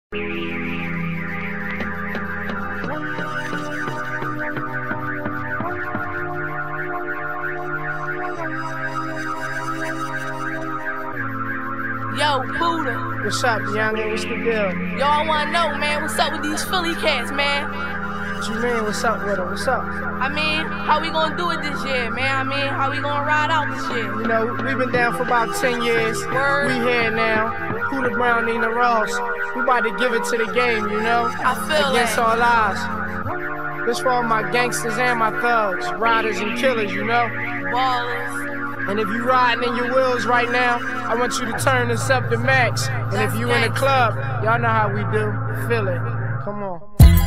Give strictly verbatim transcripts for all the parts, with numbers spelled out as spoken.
Yo, Buddha. What's up, youngin'? What's the deal? Yo, I wanna know, man, what's up with these Philly cats, man? What you mean, what's up with them? What's up? I mean, how we gonna do it this year, man? I mean, how we gonna ride out this year? You know, we've been down for about ten years. Word. We here now. Buddha Brown, Nina Ross. We about to give it to the game, you know? I feel Against that. all odds. This for all my gangsters and my thugs, riders and killers, you know? Ballers. And if you riding in your wheels right now, I want you to turn this up to max. And if you in the club, y'all know how we do. Feel it. Come on.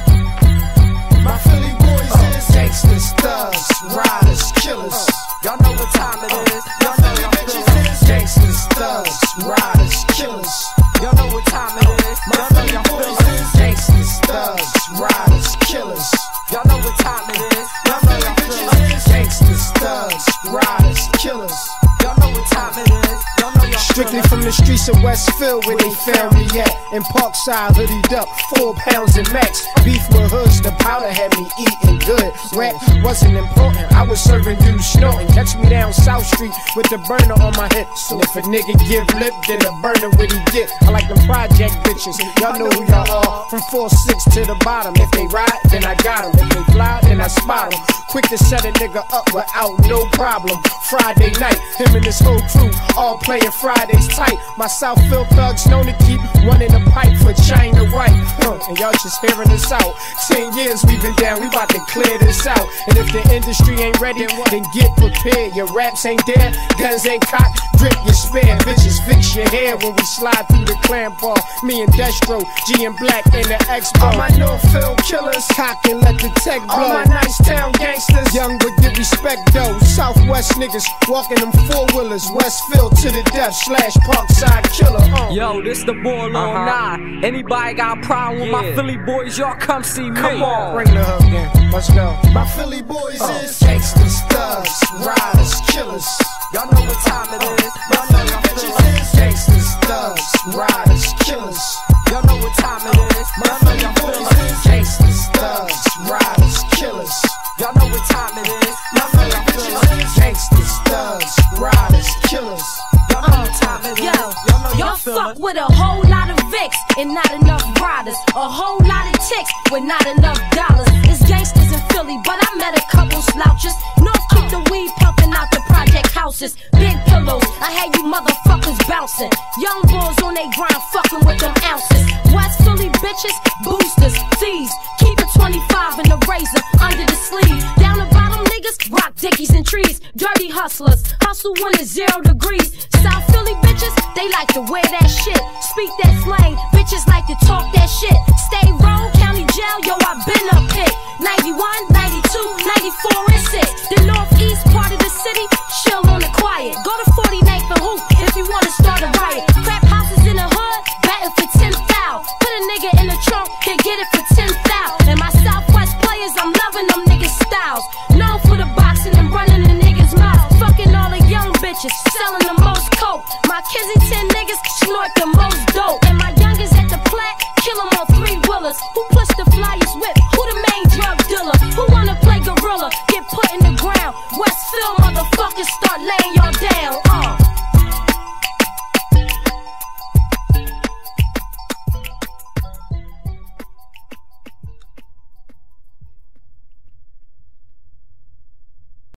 My Philly boys is gangsters, thugs, riders, killers. Y'all know what time it is. Y'all know y'all bitches is gangsters, thugs, riders, killers. Y'all know what time it is. My Philly boys is gangsters, thugs, riders, killers. Y'all know what time it is. Y'all know y'all bitches is gangsters, thugs, riders, killers. Y'all know what time it is. Y'all know y'all Strictly from the streets of Westfield where they found me at. In Parkside, hoodied up, four pounds and max. Beef with hoods, the powder had me eating good. Rap wasn't important, I was serving dudes snorting. Catch me down South Street with the burner on my hip. So if a nigga give lip, then the burner what he get. I like them project bitches, y'all know who y'all are. From four six to the bottom. If they ride, then I got them. If they fly, then I spot them. Quick to set a nigga up without no problem. Friday night, him and his whole crew all playing Fridays tight. My Southfield thugs known to keep one in the pipe for China White. Huh, and y'all just hearing us out. Ten years we been down, we about to clear this out. And if the industry ain't ready, then get prepared. Your raps ain't there, guns ain't cocked, grip your spare. Bitches fix your hair when we slide through the clan bar. Me and Destro, G and Black in the Expo. All my Northfield killers, cock and let the tech blow. All my nice town gangsters, young but get respect though. Southwest niggas walking them four wheelers. Westfield to the death slash Parkside killer. Uh. Yo, this the boy Lil Uh-huh. Nye. Anybody got a problem with Yeah. my Philly boys, y'all come see me. Come on, bring the hook in. Let's go. My Philly boys is gangsters, thugs, riders, killers. Y'all know what time it is. Y'all know y'all bitches is gangsters, thugs, riders, killers. Y'all know what time it is. My Philly boys is gangsters, thugs, riders, killers. Y'all know what time it is. My Philly bitches is gangsters, thugs, riders, killers. Y'all know what time it is. Yo, y'all fuck with a whole lot of Vicks and not enough riders. A whole lot of ticks with not enough dollars. It's gangsters in Philly, but I met a couple slouches. North keep the weed pumping out the project houses. Big pillows, I had you motherfuckers bouncing. Young boys on they grind fucking with them ounces. West Philly bitches, boosters, thieves. Keep a twenty-five in the razor under the sleeve. Down the bottom niggas, rock dickies and trees. Dirty hustlers, hustle when it's zero degrees. South Philly bitches, they like to wear that shit. Speak that slang, bitches like to talk that shit. Stay roll, county jail, yo, I been up hit. ninety-one, ninety-two, ninety-four, and six. The northeast part of the city, chill on the quiet. Go to forty-ninth and hoop if you wanna start a riot. Crap houses in the hood, batting for ten thou. Put a nigga in the trunk, can get it for ten thou. And my Southwest players, I'm loving them niggas' styles. Known for the boxing and running the niggas' mouths. Fucking all the young bitches, selling the most coke. My Kensington niggas snort the most dope. And my youngest at the plat, kill them on three wheelers. Who